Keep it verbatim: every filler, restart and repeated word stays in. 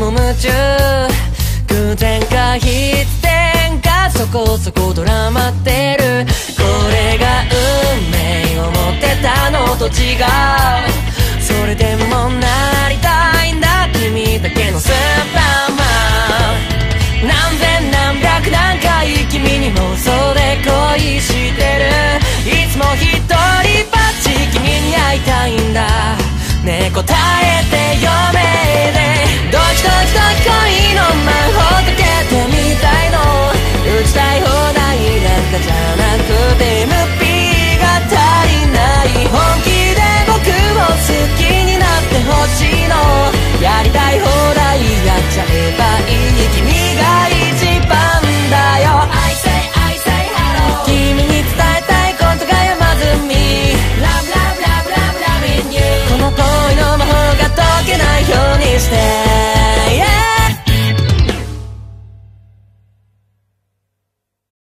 も夢中、偶然か必然かそこそこドラマってる。これが運命を持ってたのと違う。それでもなりたいんだ君だけのスーパーマン。何千何百何回君にも嘘で恋してる。いつも一人ぼっち君に会いたいんだねえ答え